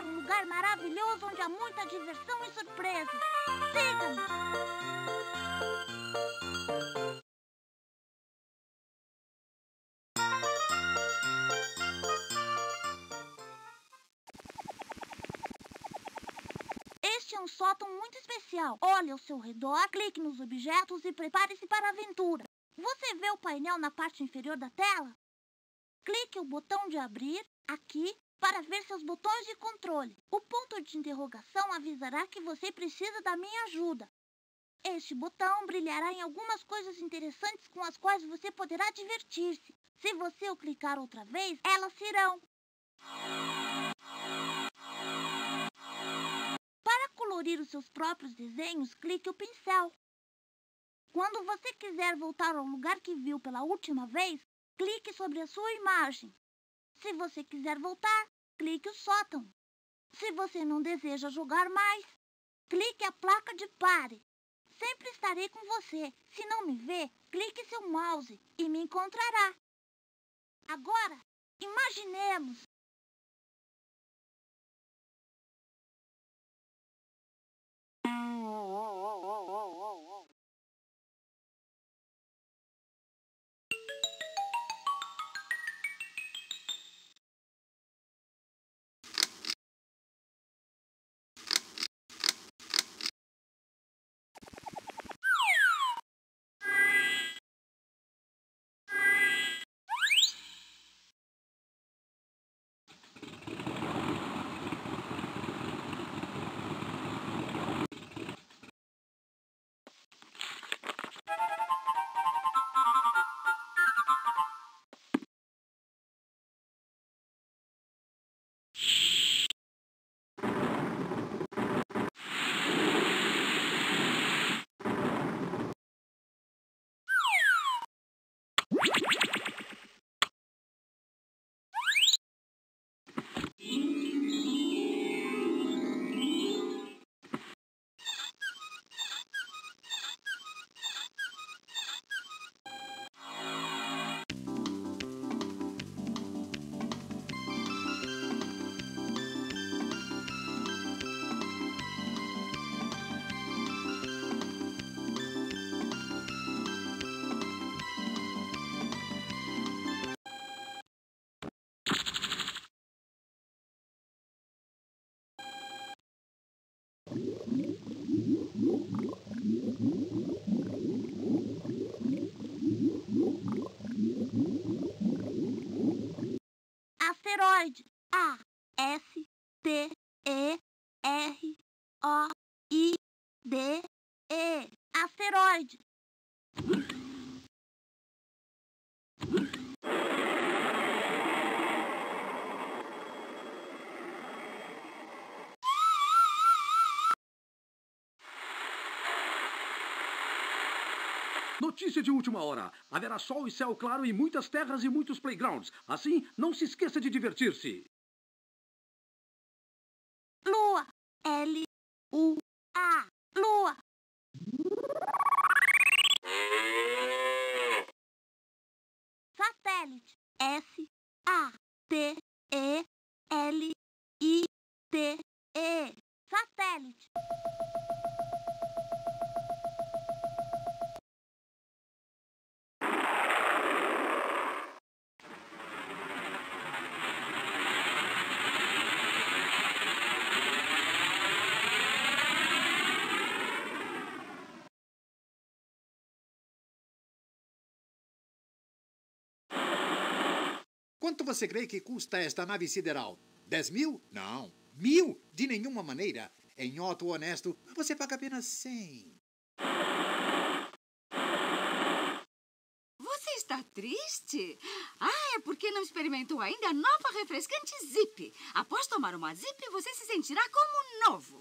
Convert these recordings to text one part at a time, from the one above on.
para um lugar maravilhoso onde há muita diversão e surpresa. Siga-me! Este é um sótão muito especial. Olhe ao seu redor, clique nos objetos e prepare-se para a aventura. Você vê o painel na parte inferior da tela? Clique o botão de abrir, aqui, para ver seus botões de controle. O ponto de interrogação avisará que você precisa da minha ajuda. Este botão brilhará em algumas coisas interessantes com as quais você poderá divertir-se. Se você o clicar outra vez, elas irão. Para colorir os seus próprios desenhos, clique o pincel. Quando você quiser voltar ao lugar que viu pela última vez, clique sobre a sua imagem. Se você quiser voltar, clique o sótão. Se você não deseja jogar mais, clique a placa de pare. Sempre estarei com você. Se não me vê, clique seu mouse e me encontrará. Agora, imaginemos. Asteroide. A-S-T-E-R-O-I-D-E. Asteroide. Notícia de última hora. Haverá sol e céu claro e muitas terras e muitos playgrounds. Assim, não se esqueça de divertir-se. Lua. L-U-A. Lua. Satélite. S-A-T-E-L-I-T-E. Satélite. Quanto você crê que custa esta nave sideral? 10 mil? Não. 1000? De nenhuma maneira. Em Otto honesto, você paga apenas 100. Você está triste? É porque não experimentou ainda a nova refrescante Zip. Após tomar uma Zip, você se sentirá como novo.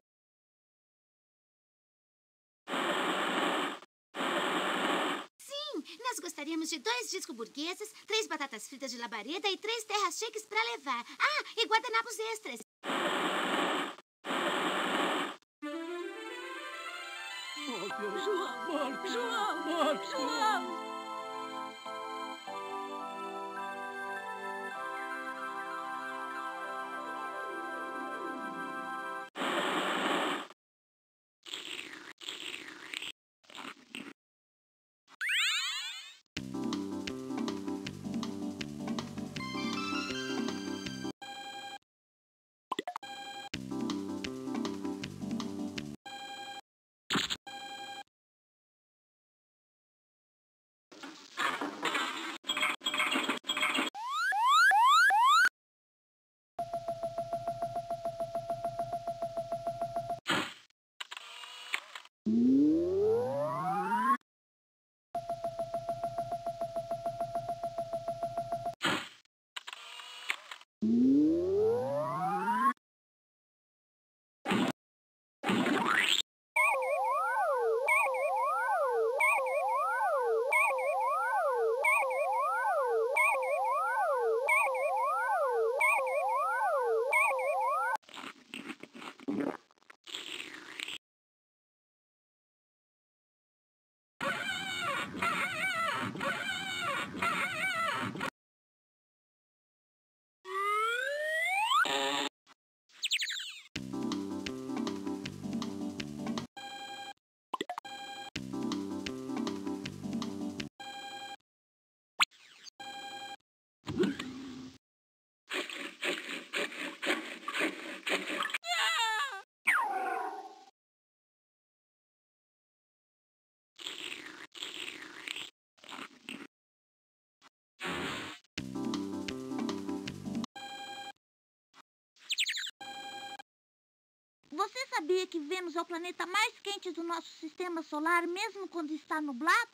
Nós gostaríamos de 2 discos burgueses, 3 batatas fritas de labareda e 3 terras shakes para levar. E guardanapos extras. João! Você sabia que Vênus é o planeta mais quente do nosso sistema solar, mesmo quando está nublado?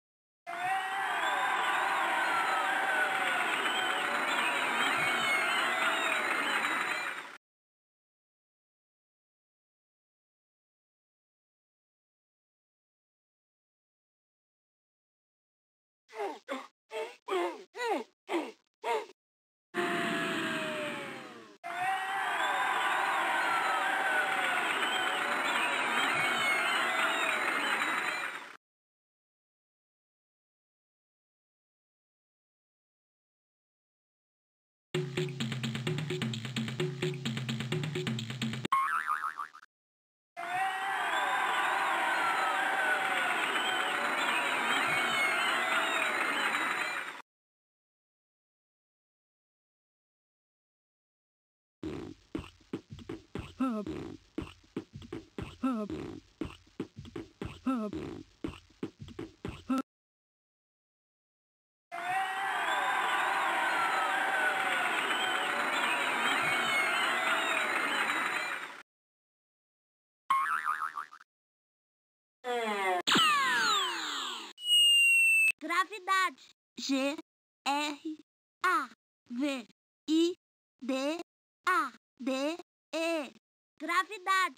Gravidade. G-R-A-V-I-D-A-D-E. Gravidade.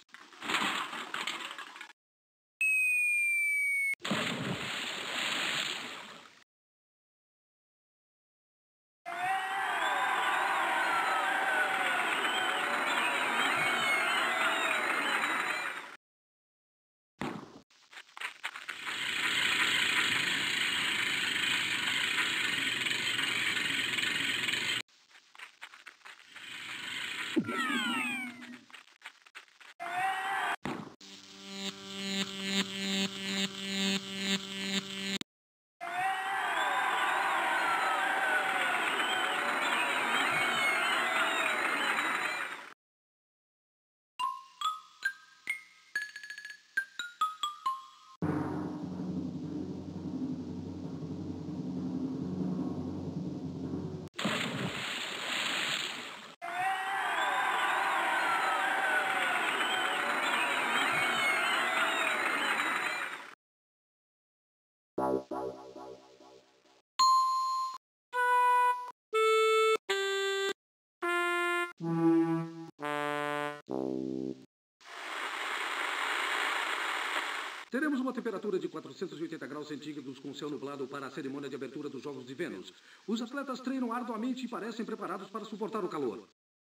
Teremos uma temperatura de 480 graus centígrados com céu nublado para a cerimônia de abertura dos Jogos de Vênus. Os atletas treinam arduamente e parecem preparados para suportar o calor.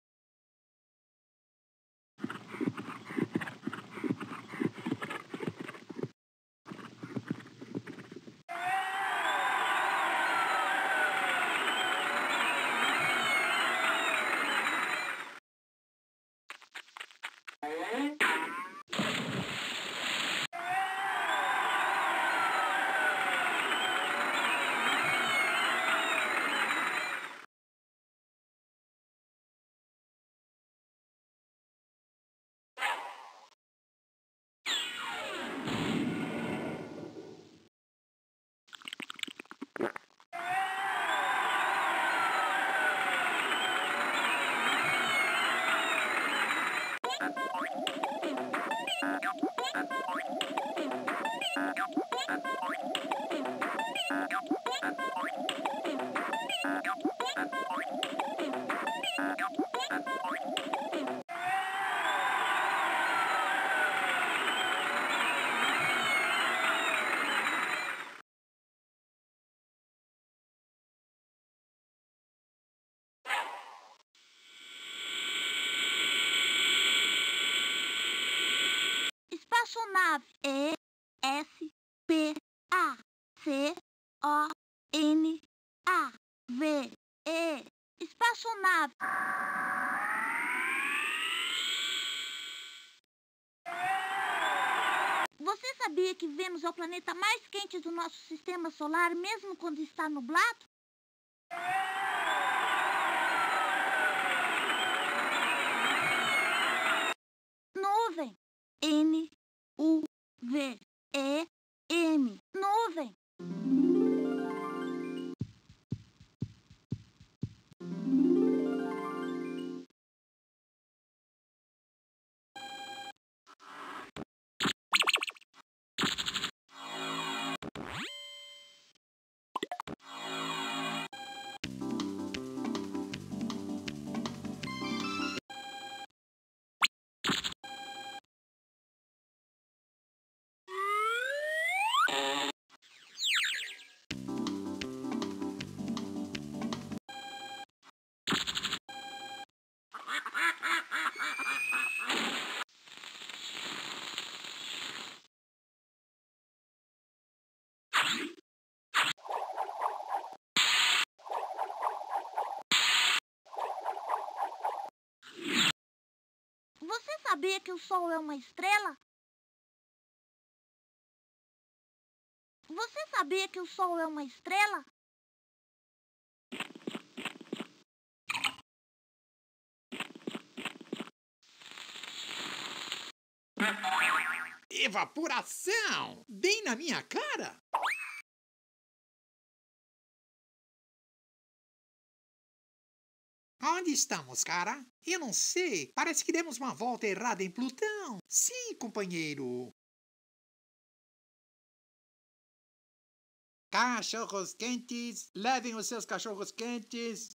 Espaçonave. E-S-P-A-C-O-N-A-V-E. Espaçonave. Você sabia que Vênus é o planeta mais quente do nosso sistema solar, mesmo quando está nublado? Nuvem. N-U-V-E-M. Nuvem. Você sabia que o Sol é uma estrela? Você sabia que o Sol é uma estrela? Evaporação! Bem na minha cara! Onde estamos, cara? Eu não sei. Parece que demos uma volta errada em Plutão. Sim, companheiro. Cachorros quentes. Levem os seus cachorros quentes.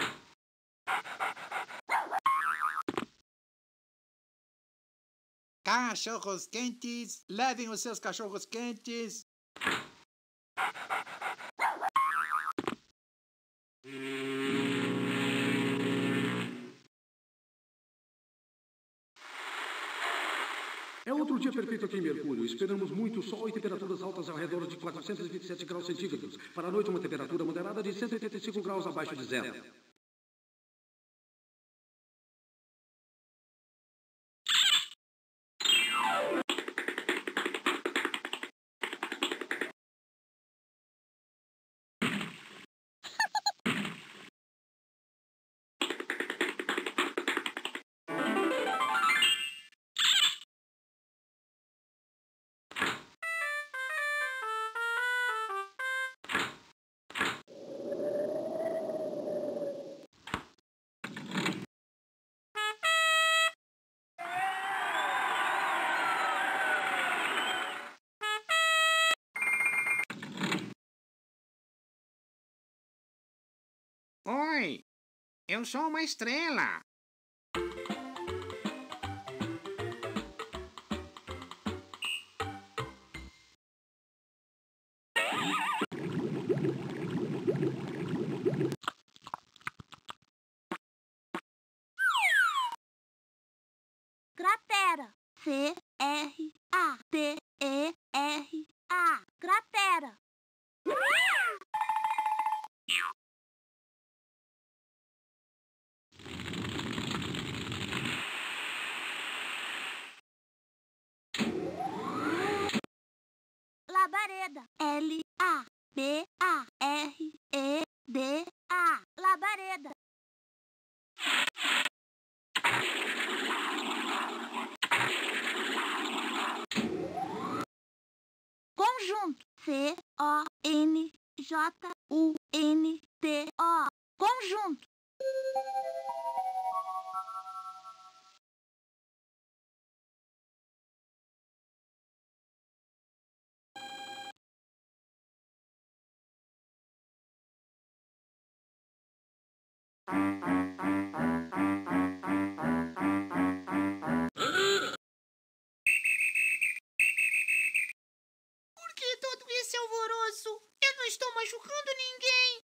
Cachorros quentes. Levem os seus cachorros quentes. É outro dia perfeito aqui em Mercúrio. Esperamos muito sol e temperaturas altas ao redor de 427 graus centígrados. Para a noite, uma temperatura moderada de 185 graus abaixo de zero. Oi, eu sou uma estrela. Cratera. C-R-A-T-E-R-A. Cratera. Labareda. L-A-B-A-R-E-D-A. Labareda. Conjunto. C-O-N-J-U-N-T-O. Conjunto. Por que todo esse alvoroço? Eu não estou machucando ninguém.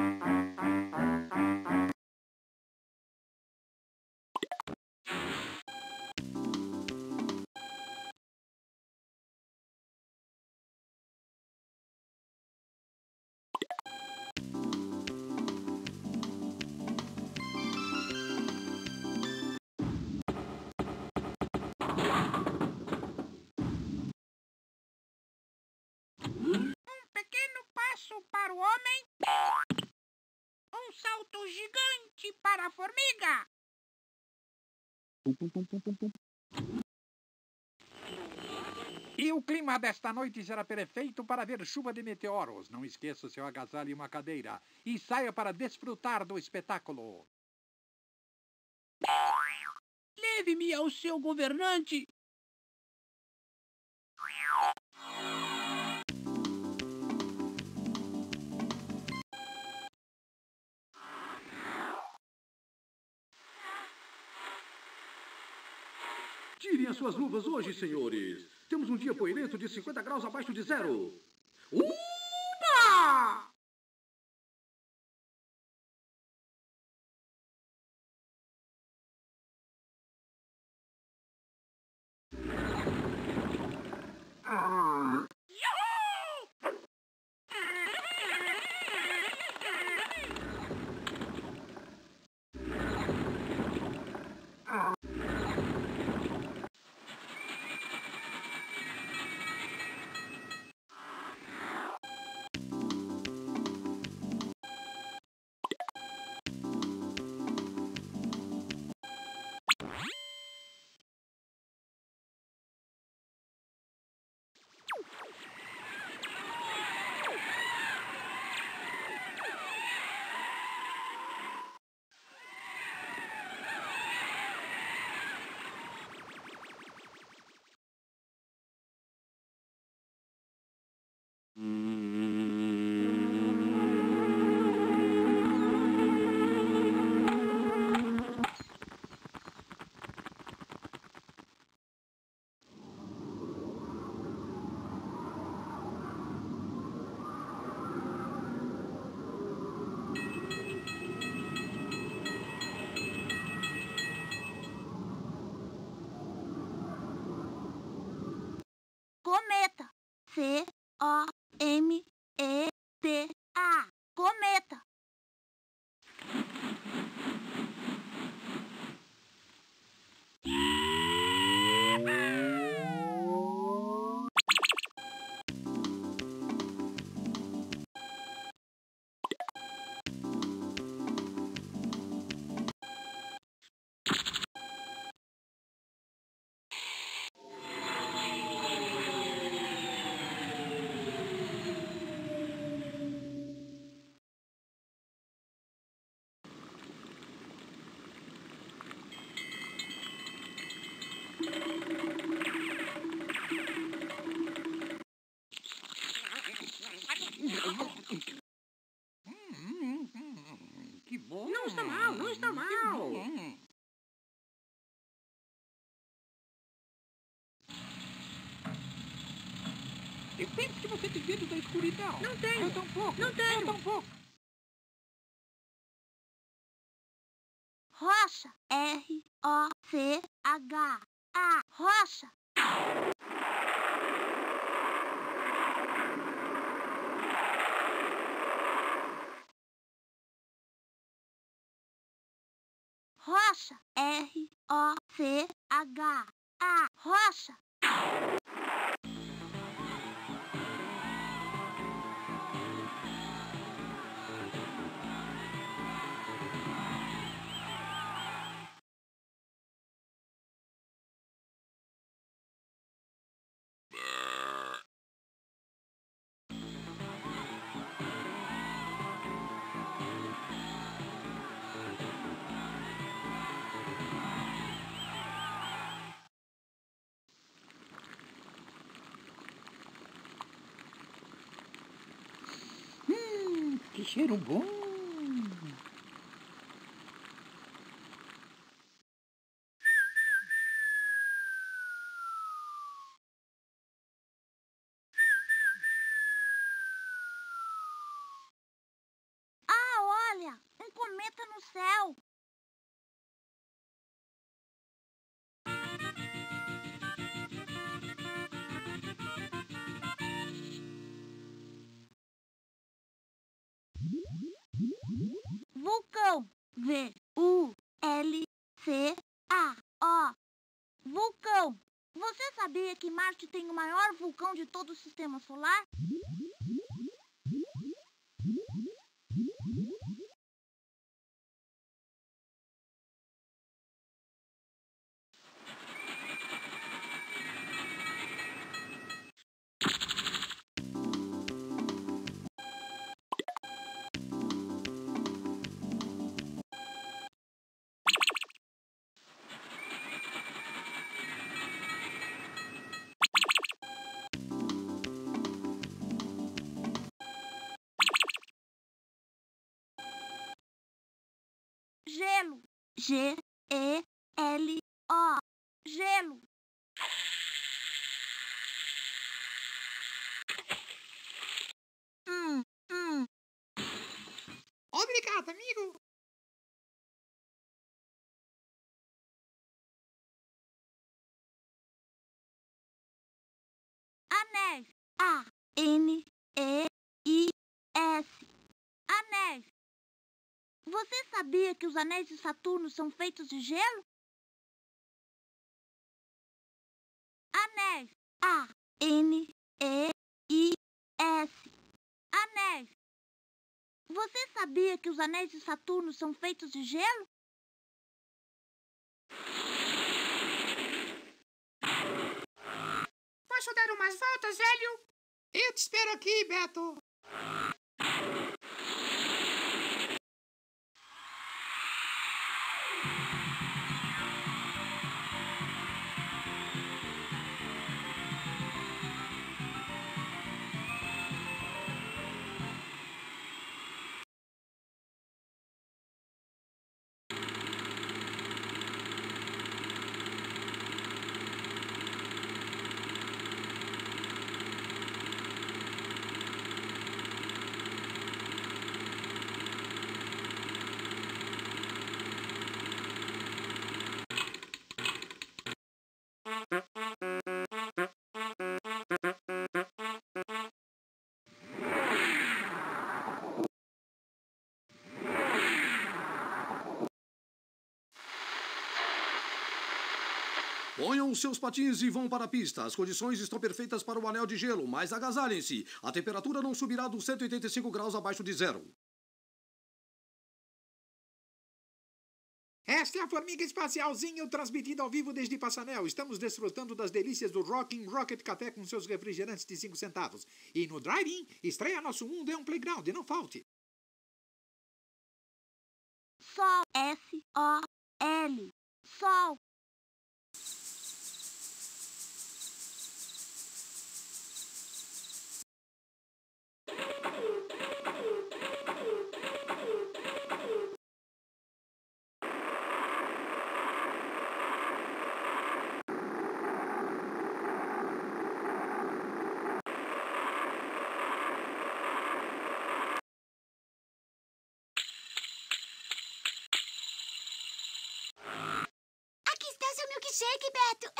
Pequeno passo para o homem. Um salto gigante para a formiga. E o clima desta noite será perfeito para ver chuva de meteoros. Não esqueça o seu agasalho e uma cadeira. E saia para desfrutar do espetáculo. Leve-me ao seu governante. Tirem as suas suas luvas hoje, senhores. Temos um dia poeirento de 50 graus abaixo de zero. Uba! Cometa. C-O-M-E-T-A. Cometa. Que bom. Não está mal, não está mal. Eu penso que você tem medo da escuridão. Não tenho. Eu tampouco. Não tenho. Eu tampouco. Rocha. R-O-C-H-A. Rocha. Rocha. R-O-C-H-A. Rocha. Que cheiro bom. Ah, olha! Um cometa no céu. Vulcão. V-U-L-C-A-O. Vulcão. Você sabia que Marte tem o maior vulcão de todo o sistema solar? Gelo. G-E-L-O. Gelo. Anéis. Você sabia que os anéis de Saturno são feitos de gelo? Anéis. Anéis. Você sabia que os anéis de Saturno são feitos de gelo? Posso dar umas voltas, Hélio? Eu te espero aqui, Beto. Ponham os seus patins e vão para a pista. As condições estão perfeitas para o anel de gelo, mas agasalhem-se. A temperatura não subirá dos 185 graus abaixo de zero. Esta é a Formiga Espacialzinho, transmitida ao vivo desde Passanel. Estamos desfrutando das delícias do Rockin' Rocket Café com seus refrigerantes de 5 centavos. E no Drive-In, estreia Nosso Mundo é um Playground, não falte. Sol. S-O-L. Sol. Aqui está seu milkshake, Beto.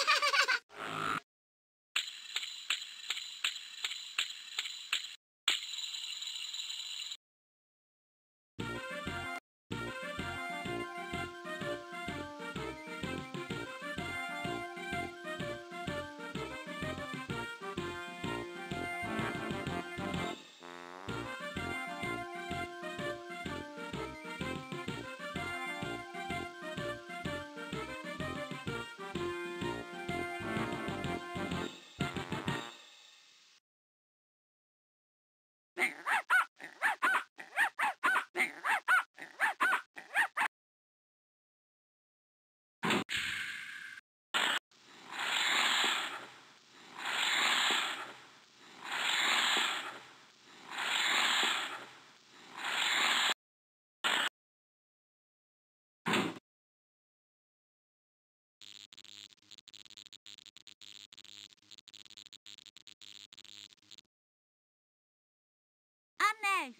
Anéis.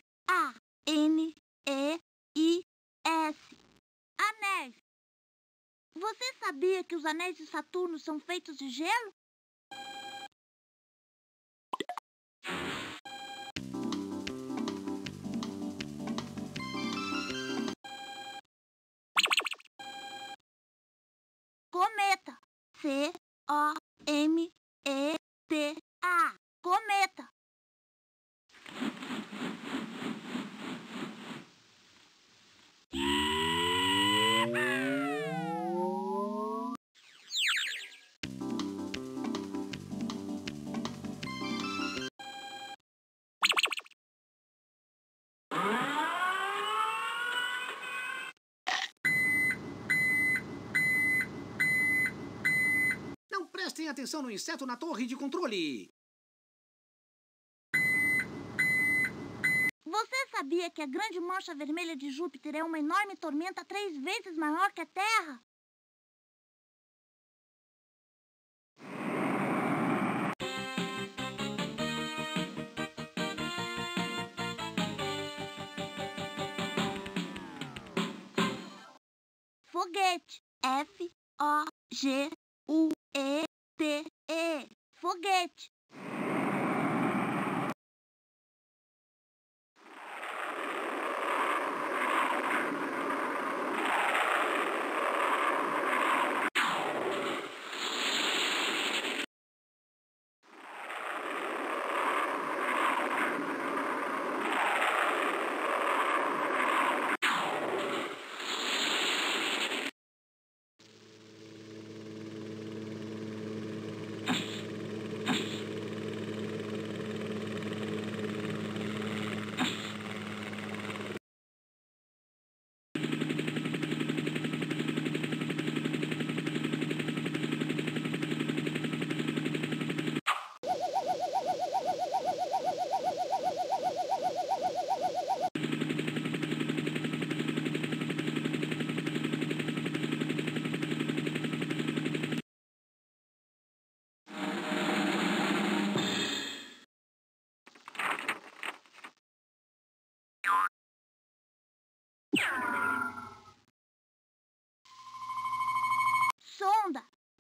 A-N-E-I-S. Anéis. Você sabia que os anéis de Saturno são feitos de gelo? Cometa. C-O-M-E-T-A. Cometa. Não prestem atenção no inseto na torre de controle. Você sabia que a grande mancha vermelha de Júpiter é uma enorme tormenta 3 vezes maior que a Terra? Foguete. F-O-G-U-E-T-E. Foguete.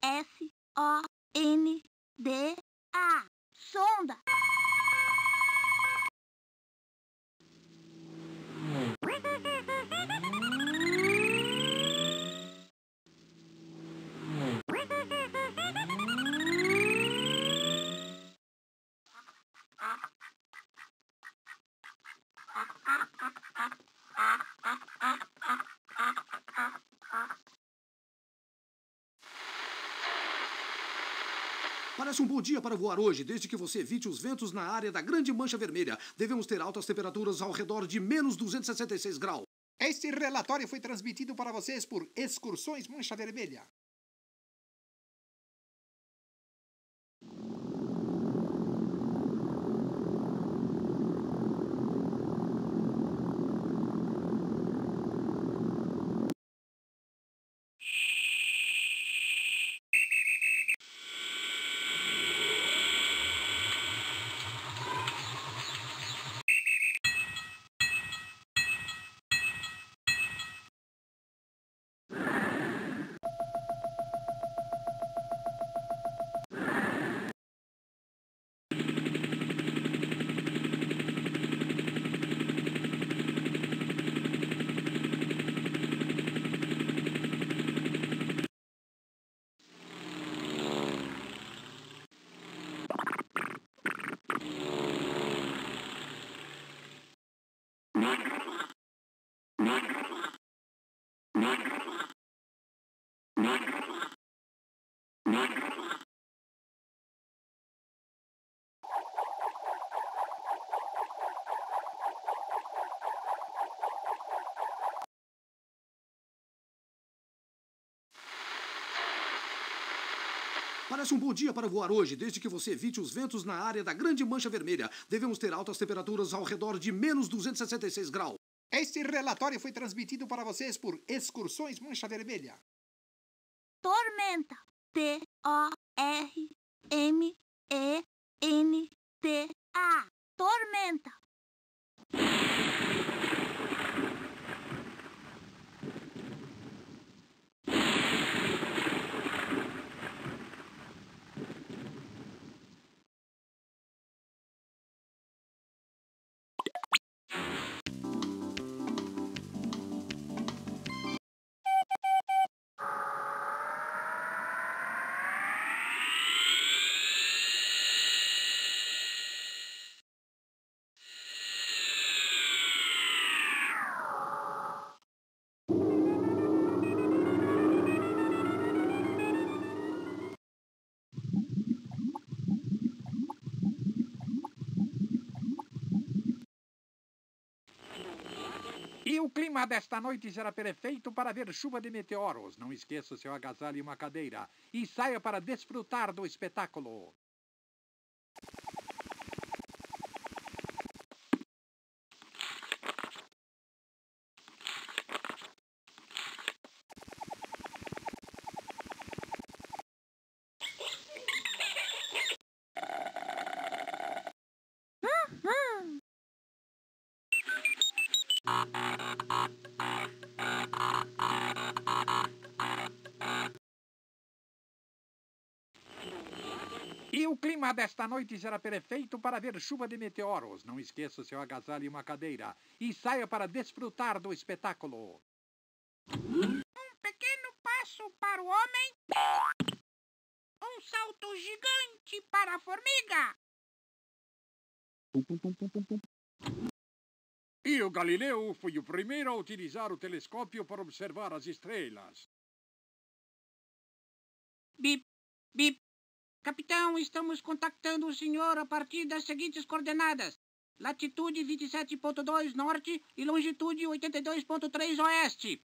S-O-N-D-A. Sonda. Parece um bom dia para voar hoje, desde que você evite os ventos na área da Grande Mancha Vermelha. Devemos ter altas temperaturas ao redor de menos 266 graus. Este relatório foi transmitido para vocês por Excursões Mancha Vermelha. Parece um bom dia para voar hoje, desde que você evite os ventos na área da Grande Mancha Vermelha. Devemos ter altas temperaturas ao redor de menos 266 graus. Este relatório foi transmitido para vocês por Excursões Mancha Vermelha. Tormenta. T-O-R-M-E-N-T-A. Tormenta. E o clima desta noite será perfeito para ver chuva de meteoros. Não esqueça seu agasalho e uma cadeira. E saia para desfrutar do espetáculo. E o clima desta noite será perfeito para ver chuva de meteoros. Não esqueça seu agasalho e uma cadeira. E saia para desfrutar do espetáculo. Um pequeno passo para o homem. Um salto gigante para a formiga. E o Galileu foi o primeiro a utilizar o telescópio para observar as estrelas. Bip, bip. Capitão, estamos contactando o senhor a partir das seguintes coordenadas. Latitude 27.2 norte e longitude 82.3 oeste.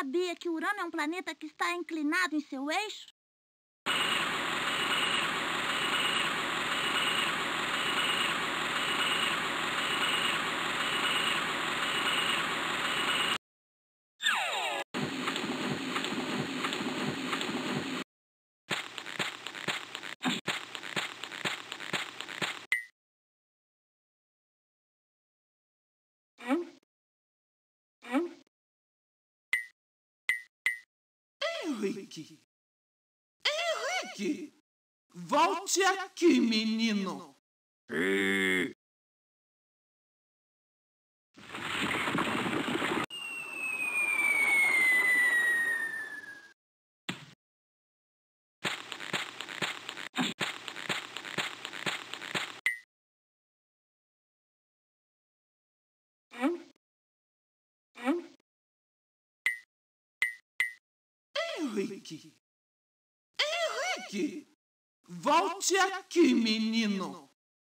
sabia que Urano é um planeta que está inclinado em seu eixo? Henrique! Henrique! Volte aqui, menino! Henrique! Henrique! Volte aqui, menino!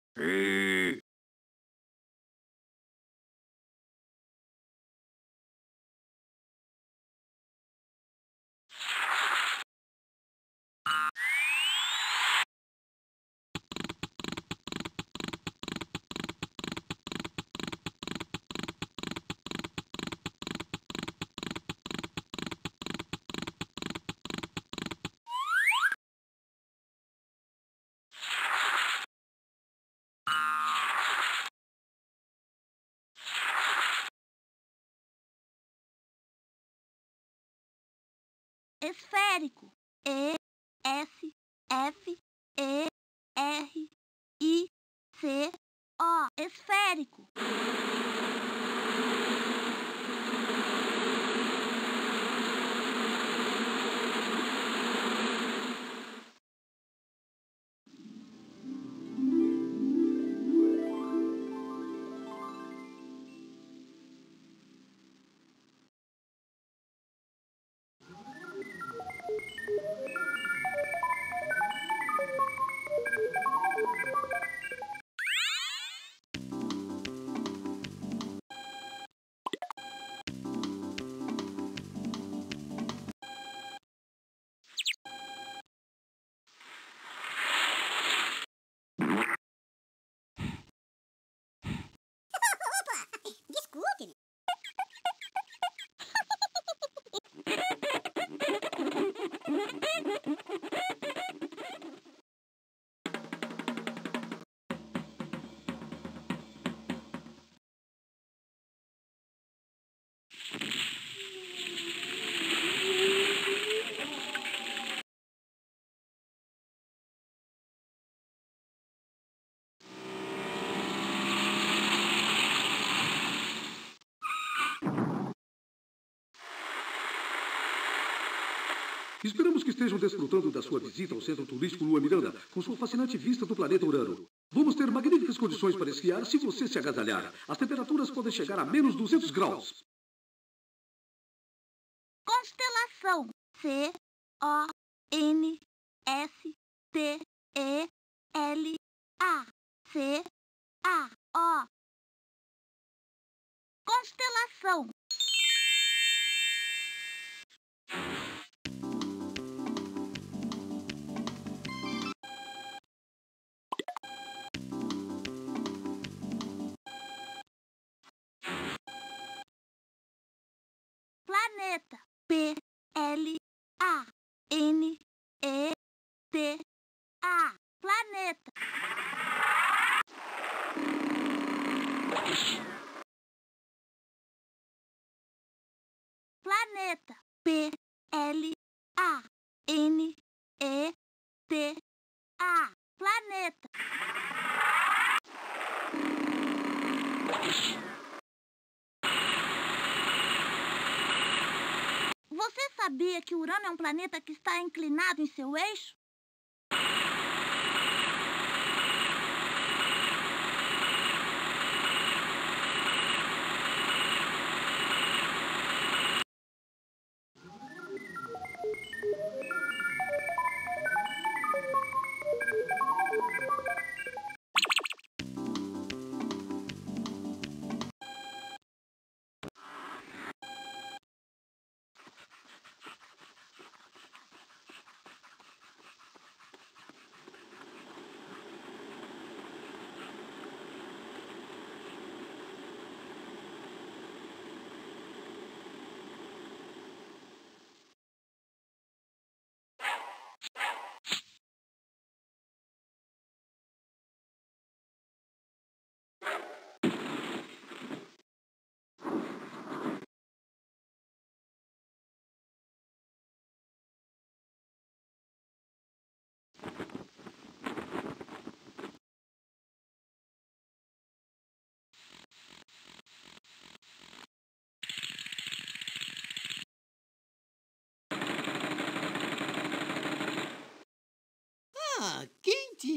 Esférico. E-S-F-E-R-I-C-O. Esférico. Desculpe-me. Esperamos que estejam desfrutando da sua visita ao Centro Turístico Lua Miranda, com sua fascinante vista do planeta Urano. Vamos ter magníficas condições para esquiar se você se agasalhar. As temperaturas podem chegar a menos 200 graus. Constelação. C-O-N-S-T-E-L-A. C-A-O. Constelação. Planeta. P-L-A-N-E-T-A. Planeta. Planeta. P-L-A-N-E-T-A. Planeta. Você sabia que Urano é um planeta que está inclinado em seu eixo?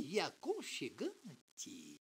e aconchegante.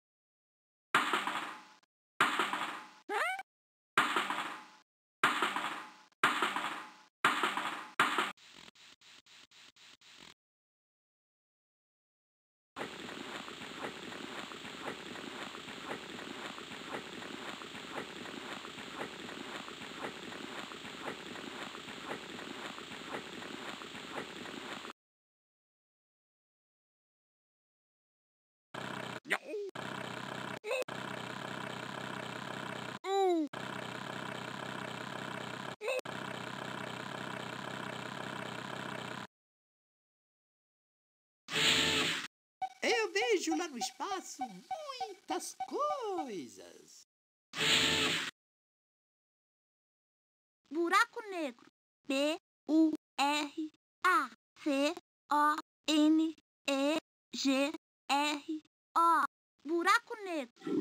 Eu vejo lá no espaço muitas coisas. Buraco negro. B-U-R-A-C-O-N-E-G-R-O. Buraco negro.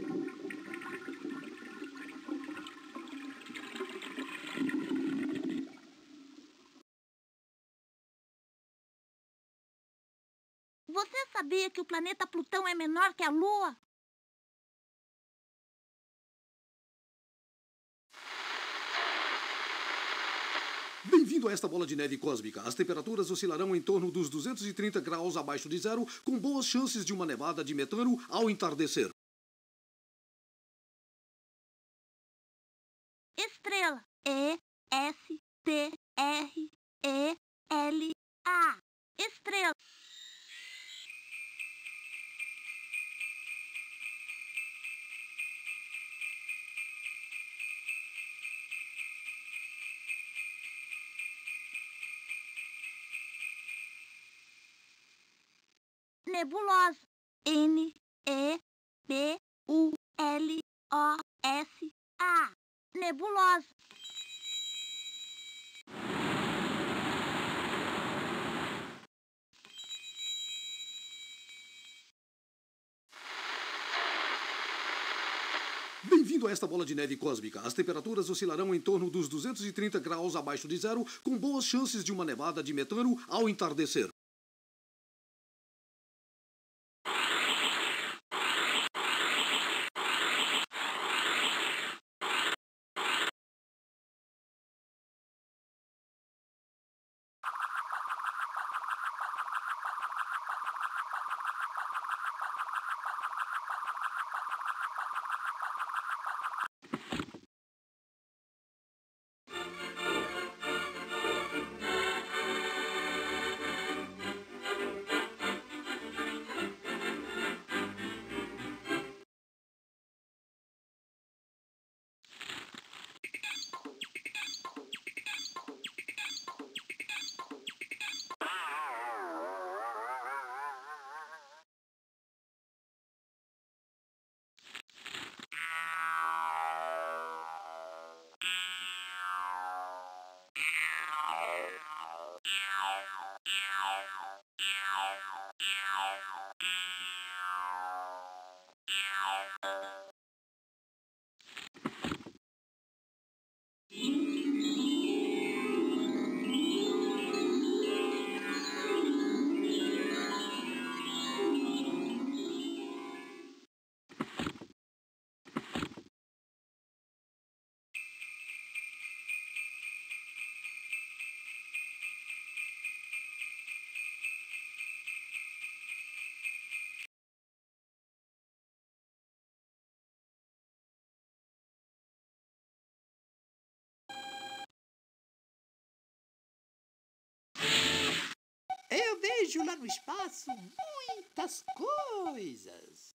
Você sabia que o planeta Plutão é menor que a Lua? Bem-vindo a esta bola de neve cósmica. As temperaturas oscilarão em torno dos 230 graus abaixo de zero, com boas chances de uma nevada de metano ao entardecer. Estrela. E-S-T-R-E-L-A. Estrela. Nebulosa. N-E-B-U-L-O-S-A. Nebulosa. Bem-vindo a esta bola de neve cósmica. As temperaturas oscilarão em torno dos 230 graus abaixo de zero, com boas chances de uma nevada de metano ao entardecer. Eu vejo lá no espaço muitas coisas.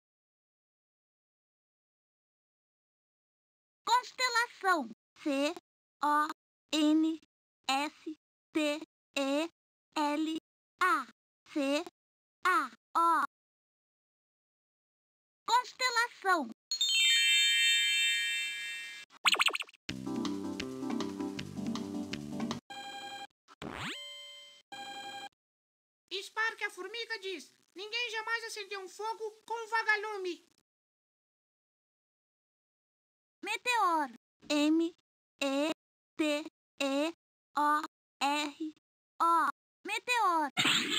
Constelação. O. Constelação. Spark, a formiga, diz: ninguém jamais acendeu um fogo com um vagalume. Meteoro. M-E-T-E-O-R-O. Meteoro.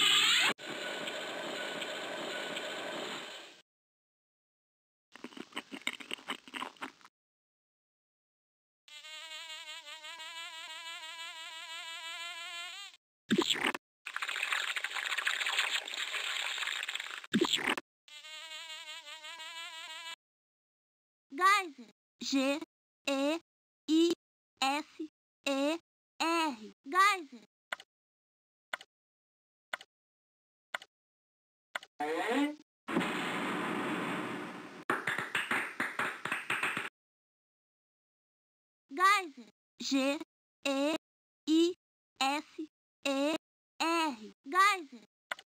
Geyser. G-E-I-S-E-R. Geyser. Geyser. G-E-I-S-E-R. Geyser.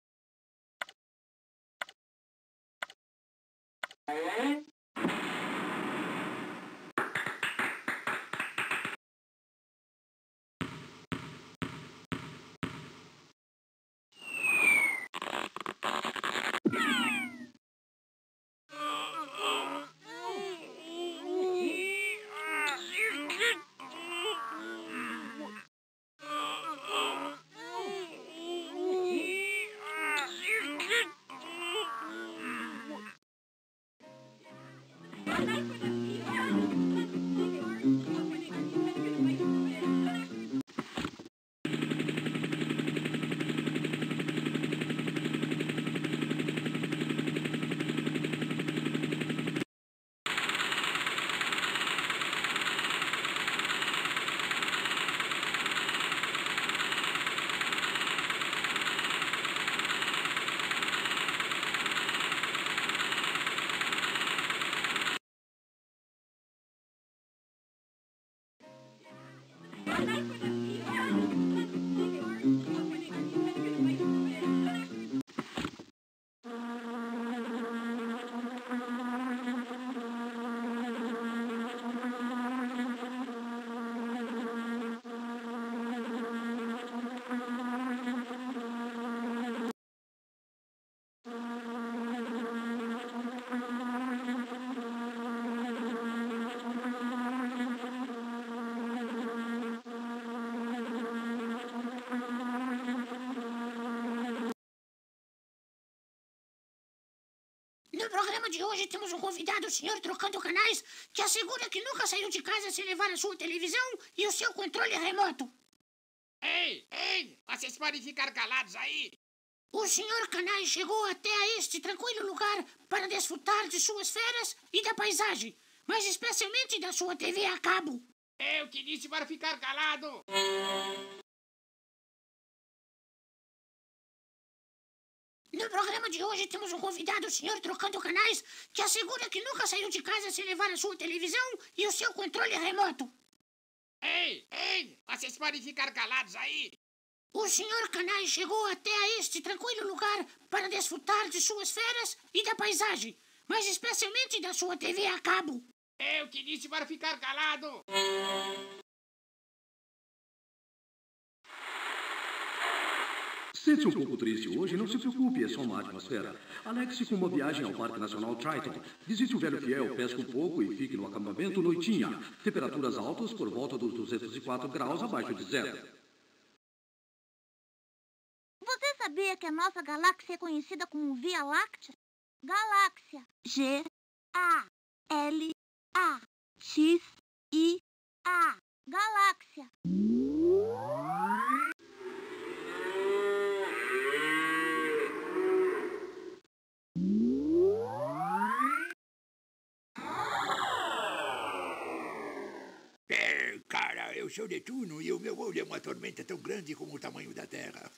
No programa de hoje temos um convidado, o senhor Trocando Canais, que assegura que nunca saiu de casa sem levar a sua televisão e o seu controle remoto. Ei, vocês podem ficar calados aí? O senhor Canais chegou até a este tranquilo lugar para desfrutar de suas férias e da paisagem, mas especialmente da sua TV a cabo. Eu que disse para ficar calado. No programa de hoje temos um convidado, o senhor Trocando Canais, que assegura que nunca saiu de casa sem levar a sua televisão e o seu controle remoto. Ei, vocês podem ficar calados aí? O senhor Canais chegou até a este tranquilo lugar para desfrutar de suas férias e da paisagem, mas especialmente da sua TV a cabo. Eu que disse para ficar calado. Sente-se um pouco triste hoje, não se preocupe, é só uma atmosfera. Alexe com uma viagem ao Parque Nacional Triton. Visite o Velho Fiel, pesque um pouco e fique no acampamento Noitinha. Temperaturas altas por volta dos 204 graus abaixo de zero. Você sabia que a nossa galáxia é conhecida como Via Láctea? Galáxia. G-A-L-A-X-I-A. Galáxia. Cara, eu sou Netuno e o meu olho é uma tormenta tão grande como o tamanho da Terra.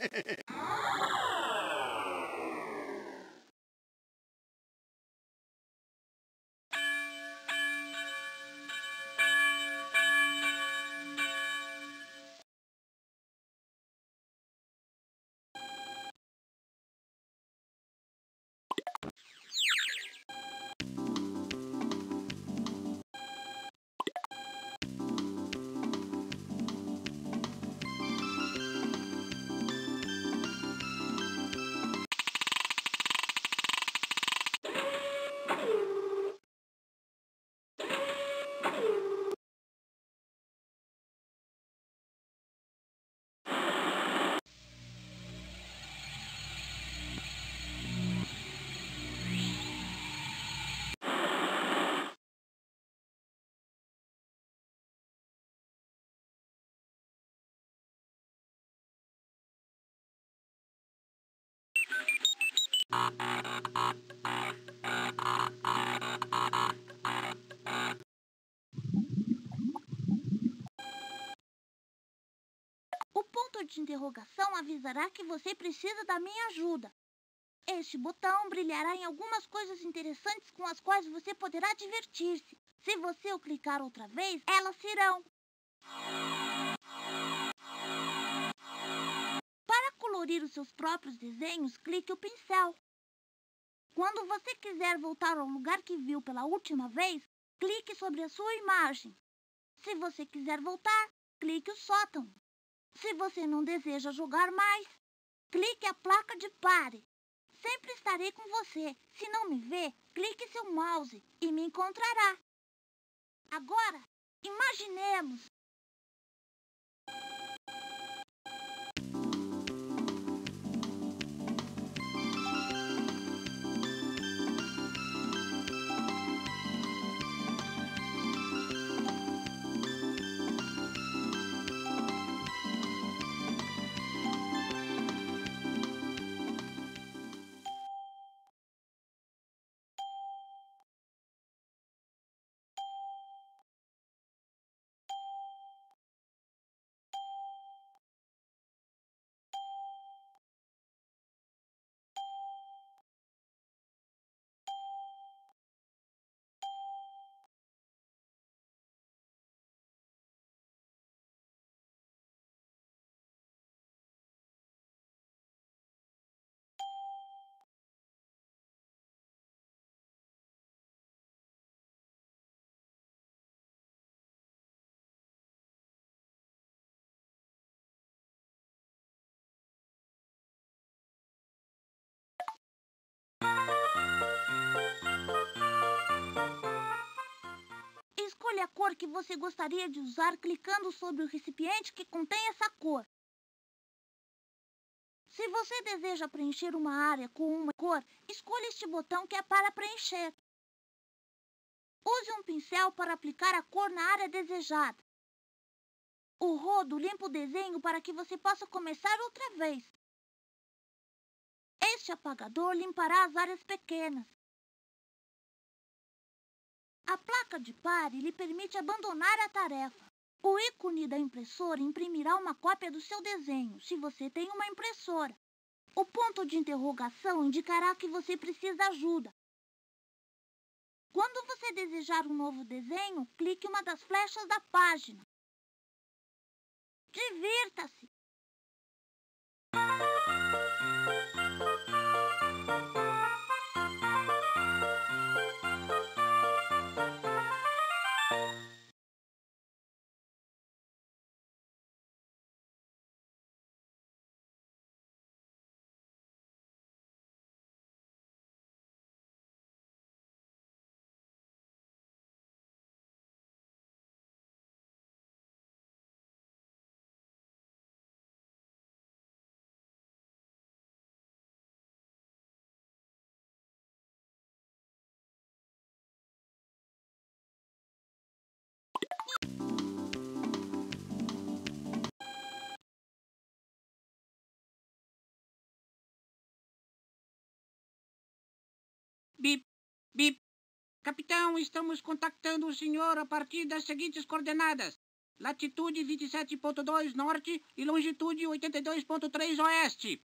de interrogação avisará que você precisa da minha ajuda. Este botão brilhará em algumas coisas interessantes com as quais você poderá divertir-se. Se você o clicar outra vez, elas irão. Para colorir os seus próprios desenhos, clique o pincel. Quando você quiser voltar ao lugar que viu pela última vez, clique sobre a sua imagem. Se você quiser voltar, clique o sótão. Se você não deseja jogar mais, clique a placa de pare. Sempre estarei com você. Se não me vê, clique seu mouse e me encontrará. Agora, imaginemos. Escolha a cor que você gostaria de usar clicando sobre o recipiente que contém essa cor. Se você deseja preencher uma área com uma cor, escolha este botão que é para preencher. Use um pincel para aplicar a cor na área desejada. O rodo limpa o desenho para que você possa começar outra vez. Este apagador limpará as áreas pequenas. A placa de pare lhe permite abandonar a tarefa. O ícone da impressora imprimirá uma cópia do seu desenho, se você tem uma impressora. O ponto de interrogação indicará que você precisa ajuda. Quando você desejar um novo desenho, clique uma das flechas da página. Divirta-se! Bip, bip. Capitão, estamos contactando o senhor a partir das seguintes coordenadas. Latitude 27,2 norte e longitude 82,3 oeste.